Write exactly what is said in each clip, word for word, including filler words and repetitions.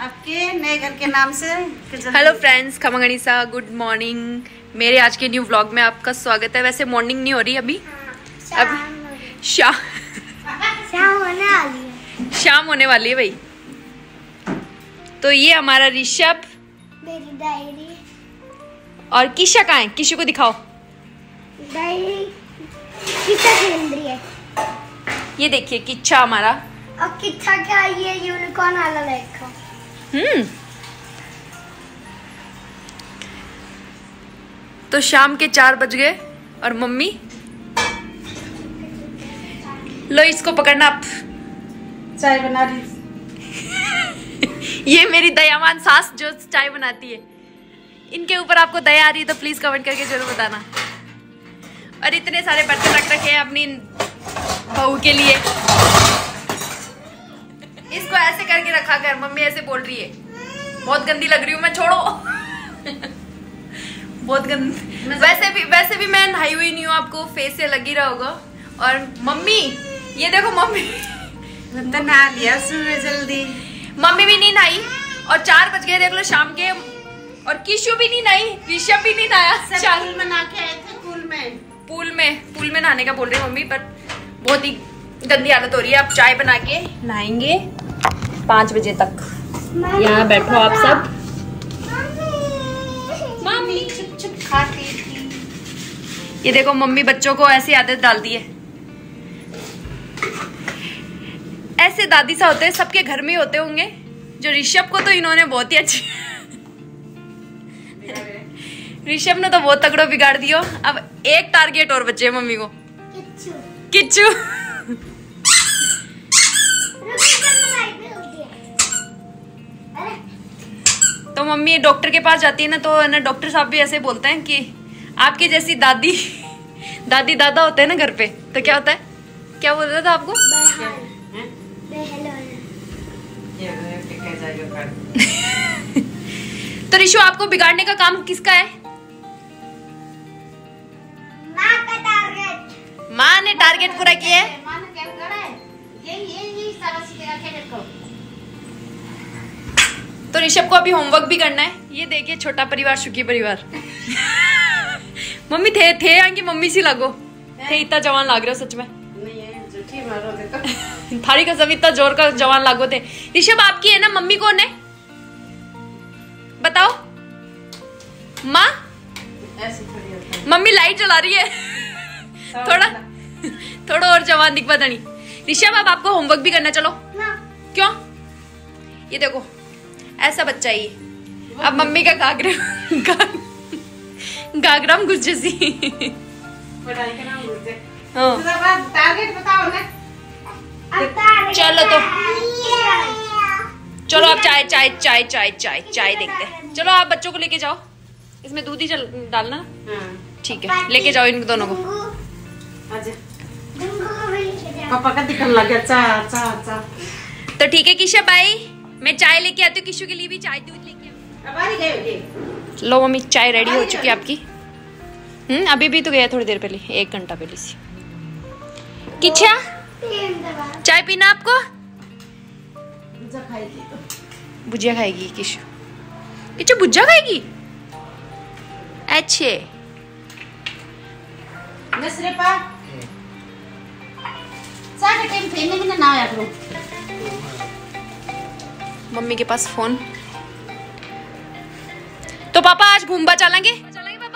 आपके नए घर के नाम से। हेलो फ्रेंड्स, खमा गणिसा, गुड मॉर्निंग। मेरे आज के न्यू व्लॉग में आपका स्वागत है। वैसे मॉर्निंग नहीं हो रही अभी, अब शाम शाम होने वाली है। शाम होने वाली है भाई। तो ये हमारा ऋषभ, मेरी डायरी और किशा कहाँ है? किशु को दिखाओ। डायरी किस्सा खेल रही है। ये देखिए किच्छा हमारा। और किस्सा क्या, ये यूनिकॉर्न वाला देखो। हम्म तो शाम के चार बज गए और मम्मी, लो इसको पकड़ना आप। चाय बना रही। ये मेरी दयावान सास जो चाय बनाती है, इनके ऊपर आपको दया आ रही है तो प्लीज कमेंट करके जरूर बताना। और इतने सारे बर्तन रख रखे हैं अपनी बहू के लिए। इसको ऐसे करके रखा कर, मम्मी ऐसे बोल रही है। बहुत गंदी लग रही हूँ मैं, छोड़ो। बहुत गंदी। वैसे भी वैसे भी मैं नहाई हुई नहीं हूँ, आपको फेस से लग ही रहा होगा। और मम्मी, ये देखो मम्मी तो नहा लिया सुबह जल्दी। मम्मी भी नहीं नहाई और चार बज गए देख लो शाम के। और किशु भी नहीं नहाई, ऋषभ भी नहीं नहाया। पूल में नहा के आए थे। पूल में पूल में पूल में नहाने का बोल रही है मम्मी, पर बहुत ही गंदी हालत हो रही है। अब चाय बना के नहाएंगे पाँच बजे तक। यहाँ बैठो आप सब। मम्मी चुप चुप खाती थी। ये देखो मम्मी बच्चों को ऐसी आदत डाल दी है। ऐसे दादी सा होते हैं, सबके घर में होते होंगे। जो ऋषभ को तो इन्होंने बहुत ही अच्छी ऋषभ ने तो बहुत तगड़ो बिगाड़ दियो। अब एक टारगेट और बचे मम्मी को, किच्चू। किच्चू। तो मम्मी डॉक्टर के पास जाती है ना, तो ना डॉक्टर साहब भी ऐसे बोलते हैं कि आपकी जैसी दादी दादी दादा होते हैं ना घर पे, तो क्या होता है? क्या बोल रहा था आपको? तो ऋषु, आपको बिगाड़ने का काम किसका है? माँ का टारगेट। माँ ने टारगेट पूरा किया है। माँ ने क्या करा है? ये ये ये सारा सीधा क्या देखो। तो ऋषभ को अभी होमवर्क भी करना है। ये देखिए, छोटा परिवार सुखी परिवार। मम्मी थे थे आएंगे मम्मी सी लागो थे, इतना जवान लाग रहे हो सच में। नहीं ये झूठी मारो देखो। थारी कसम, इतना जोर का जवान लागो थे। ऋषभ आपकी है ना, मम्मी कौन है बताओ? माँ? ऐसे थोड़ी होता है। मम्मी लाइट जला रही है। थोड़ा थोड़ा और जवान दिख पता नहीं। ऋषभ अब आपको होमवर्क भी करना, चलो। क्यों? ये देखो ऐसा बच्चा ही। अब मम्मी का घाघरा घाघरा में घुस जैसी। पढ़ाई का नाम भूल गए। हाँ। तो अब टारगेट बताओ ना। चलो तो चलो आप चाय चाय चाय चाय चाय चाय देखते हैं। चलो आप बच्चों को लेके जाओ, इसमें दूध ही चल डालना। हाँ। ठीक है, लेके जाओ इन दोनों को। आजा। पापा का दिखने लग गया। चा चा चा। तो ठीक है किशा भाई, मैं चाय लेके आती हूँ। किशु के लिए भी चाय दूध लेके आती अब आ रही गई। हूँ। लो मम्मी, चाय रेडी हो चुकी है आपकी। हम्म अभी भी तो गया थोड़ी देर पहले, एक घंटा पहले से। किच्छा, चाय पीना आपको? भुजिया खाएगी किशु। किशु भुजिया खाएगी? अच्छे। नसरे पा साढ़े टाइम खेलने में ना आया करो। मम्मी के पास फोन। तो पापा आज घूमबा चलेंगे? चलेंगे पापा?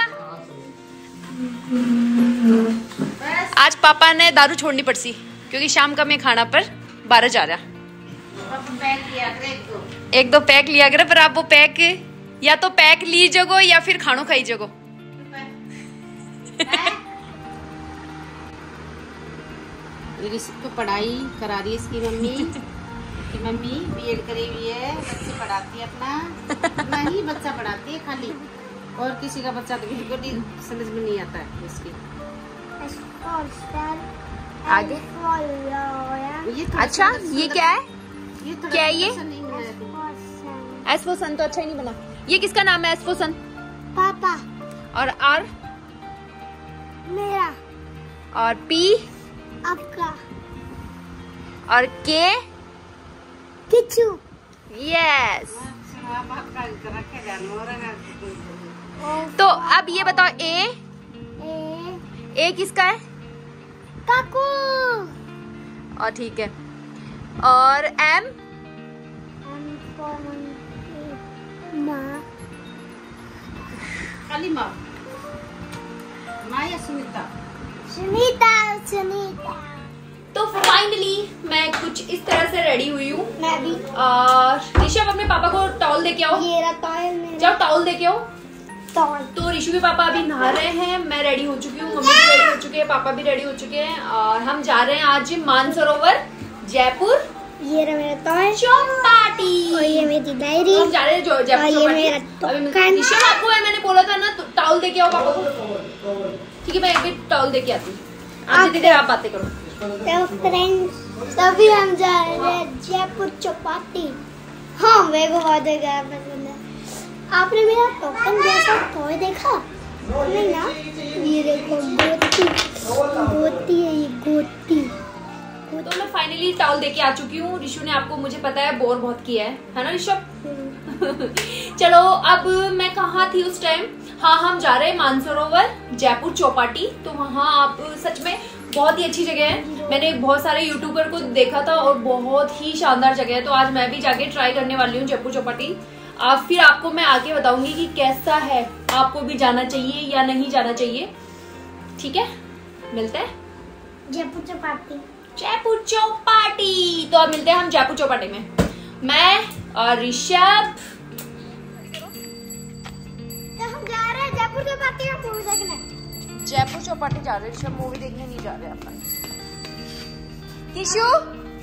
आज पापा ने दारू छोड़नी पड़सी, क्योंकि शाम का मैं खाना पर बारह जा रहा। पैक लिया करे एक दो। एक दो पैक लिया करे, पर आप वो पैक या तो पैक ली जगो या फिर खानो खाई जगो। इसको पढ़ाई करा रही है इसकी मम्मी। कि मम्मी बीएड करी हुई है, बच्चे पढ़ाती है अपना। नहीं बच्चा पढ़ाती है खाली, और किसी का बच्चा तो बिल्कुल नहीं समझ में नहीं आता है इसकी। आगे ये अच्छा, ये क्या है? ये क्या है ये? नहीं एस्फोसन तो अच्छा ही नहीं बना। ये किसका नाम है? एस्फोसन पापा। और आर? मेरा। और पी? आपका। और के? किच्चू। यस। तो अब ये बताओ ए ए ए किसका है? काकू। और ठीक है, और एम माँ। खाली माँ माँ या सुनीता? सुनीता सुनीता। तो फाइनली मैं कुछ इस तरह से रेडी हुई हूँ। मैं भी। ऋषभ अपने पापा को टॉवल दे के आओ। ये रहा टॉवल में। जाओ टॉवल दे के आओ। टॉवल। तो ऋषु के पापा अभी नहा रहे हैं, मैं रेडी हो चुकी हूँ, मम्मी भी रेडी हो चुकी है, पापा भी रेडी हो चुके हैं और हम जा रहे हैं आज मानसरोवर जयपुर ये रहा मेरा टॉवल। चौपाटी। और ये मेरी डायरी। हम जा रहे हैं जो- जयपुर और ये चौपाटी। मेरा अभी टोकन। ऋषभ आपको है, मैंने बोला था ना तो टॉवल दे के आओ पापा को। ठीक है, मैं एक भी टॉवल दे के आती हूँ। आप जितनी देर आप बातें करो। तो फ्रेंड्स तभी हम जा रहे हैं जयपुर चौपाटी। हाँ मेरे को बहुत जगह पसंद है। आपने मेरा टोकन जैसा टॉय देखा? नहीं ना? ये देखो गोती गोती है, ये गोती। तो मैं फाइनली टॉवल दे के आ चुकी हूँ। ऋषु ने आपको मुझे पता है बोर बहुत किया है, है ना ऋषभ? चलो अब मैं कहाँ थी उस टाइम? हाँ हम जा रहे हैं मानसरोवर जयपुर चौपाटी। तो वहाँ आप सच में बहुत ही अच्छी जगह है। मैंने बहुत सारे यूट्यूबर को देखा था और बहुत ही शानदार जगह है। तो आज मैं भी जाके ट्राई करने वाली हूँ जयपुर चौपाटी। आप फिर आपको मैं आगे बताऊंगी कि कैसा है, आपको भी जाना चाहिए या नहीं जाना चाहिए। ठीक है, मिलते हैं जयपुर चौपाटी। जयपुर चौपाटी। तो अब मिलते हैं हम जयपुर चौपाटी में, मैं और ऋषभ। तो हम जा रहे हैं जयपुर चौपाटी में मूवी देखने। जयपुर चौपाटी जा रहे हैं, ऋषभ मूवी देखने नहीं जा रहे अपन। किशु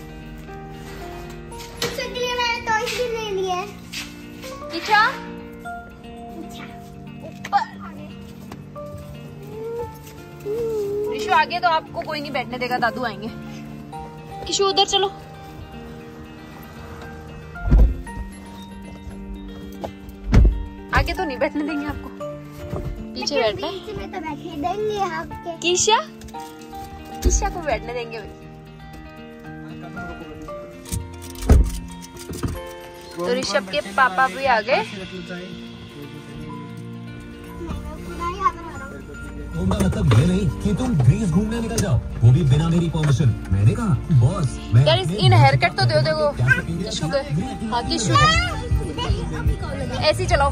उसके लिए मैंने टॉयज भी ले लिए हैं। किचा अच्छा ऊपर ऋषु आगे तो आपको कोई नहीं बैठने देगा, दादू आएंगे। किशु उधर चलो। आगे तो नहीं बैठने देंगे आपको, पीछे बैठना है। बीच में तो बैठने देंगे आपके। किशा किशा को बैठने देंगे भाई। तो ऋषभ के पापा भी आ गए। घूमना मतलब ये नहीं कि तुम ग्रीस घूमने निकल जाओ, वो भी बिना मेरी परमिशन। मैंने कहा बॉस मैं यार इन हेयर कट तो दो देखो किशु के। हाँ किशु के ऐसे ही चलाओ।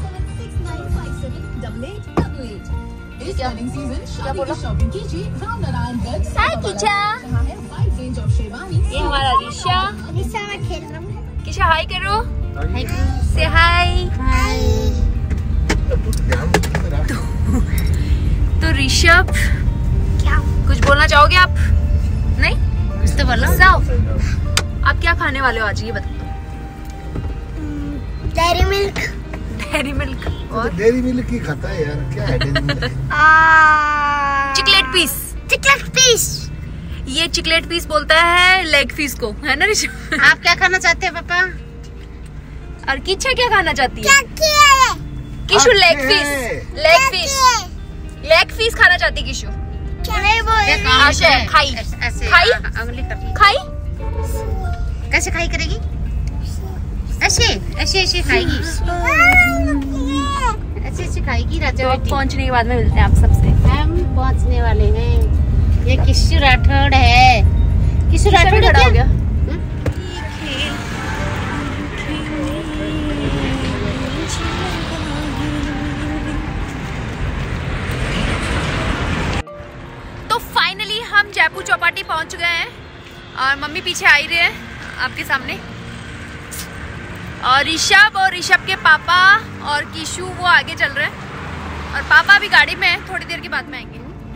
क्या क्या बोला? हाय किशा, ये हमारा ऋषा। रिश्ता में खेल रहा हूँ। किशा हाय करो, से हाय। तो ऋषभ क्या? कुछ बोलना चाहोगे आप? नहीं कुछ तो बोलो। साफ आप क्या खाने वाले हो आज ये बता दो। Dairy Milk. डेयरी मिल्क और डेयरी मिल्क ही खाता है यार, क्या है डेयरी मिल्क? चिकलेट पीस। चिकलेट पीस। ये चिकलेट पीस बोलता है लेग पीस को, है ना ऋषभ? आप क्या खाना चाहते हैं पापा? और किच्छा क्या खाना चाहती है? क्या किया है? किशु लेग क्या पीस। है? लेग पीस लेग पीस खाना चाहती है किशु। नहीं वो देखो, आशा है, खाई ऐसे- ऐसे खाई हाँ, हाँ, उंगली कर। खाई कैसे खाई करेगी? ऐसे ऐसे ऐसे खाएगी, ऐसे ऐसे खाएगी राजा तो अब बेटी। पहुंचने के बाद में मिलते हैं आप सबसे। हम पहुंचने वाले हैं। ये किशु राठौड़ है। किशु किशा भी राठौड़ खड़ा क्या? हो गया। तो फाइनली हम जयपुर चौपाटी पहुंच गए हैं और मम्मी पीछे आ ही रहे हैं आपके सामने। और ऋषभ और ऋषभ के पापा और किशु वो आगे चल रहे हैं और पापा भी गाड़ी में हैं, थोड़ी देर के बाद में आएंगे।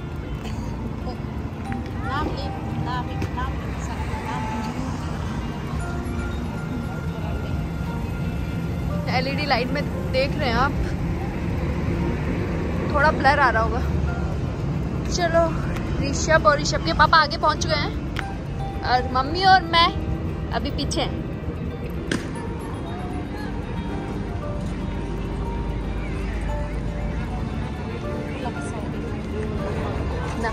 नाम ले, नाम ले, नाम ले, सबका नाम ले। एलईडी लाइट में देख रहे हैं आप, थोड़ा ब्लर आ रहा होगा। चलो ऋषभ और ऋषभ के पापा आगे पहुंच गए हैं और मम्मी और मैं अभी पीछे हैं। ना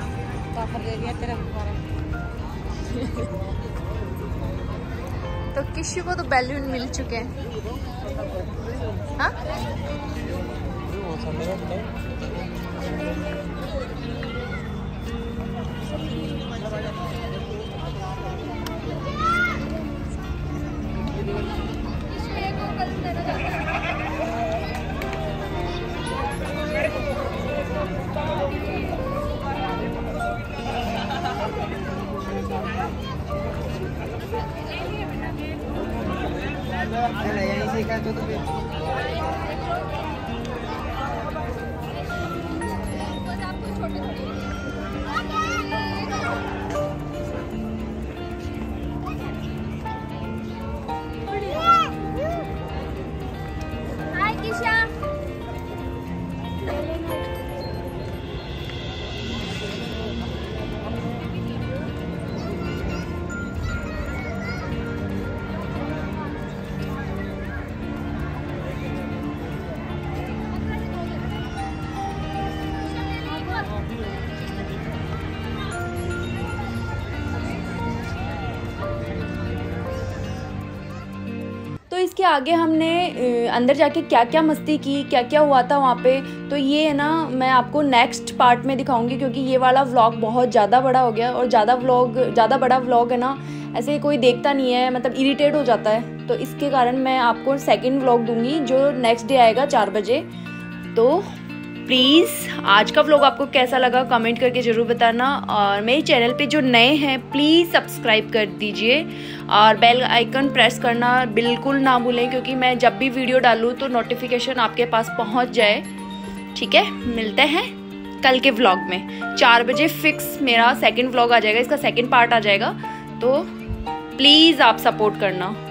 पापा ले लिया तेरा बुखार। तो किशु को तो बैलून मिल चुके हैं। हाँ तो इसके आगे हमने अंदर जाके क्या क्या मस्ती की, क्या क्या हुआ था वहाँ पे, तो ये है ना मैं आपको नेक्स्ट पार्ट में दिखाऊंगी, क्योंकि ये वाला व्लॉग बहुत ज़्यादा बड़ा हो गया और ज़्यादा व्लॉग ज़्यादा बड़ा व्लॉग है ना ऐसे कोई देखता नहीं है, मतलब इरिटेट हो जाता है। तो इसके कारण मैं आपको सेकंड व्लॉग दूंगी जो नेक्स्ट डे आएगा चार बजे। तो प्लीज़ आज का व्लॉग आपको कैसा लगा कमेंट करके ज़रूर बताना, और मेरे चैनल पे जो नए हैं प्लीज़ सब्सक्राइब कर दीजिए और बेल आइकन प्रेस करना बिल्कुल ना भूलें, क्योंकि मैं जब भी वीडियो डालूँ तो नोटिफिकेशन आपके पास पहुंच जाए। ठीक है, मिलते हैं कल के व्लॉग में चार बजे फिक्स मेरा सेकंड व्लॉग आ जाएगा, इसका सेकंड पार्ट आ जाएगा। तो प्लीज़ आप सपोर्ट करना।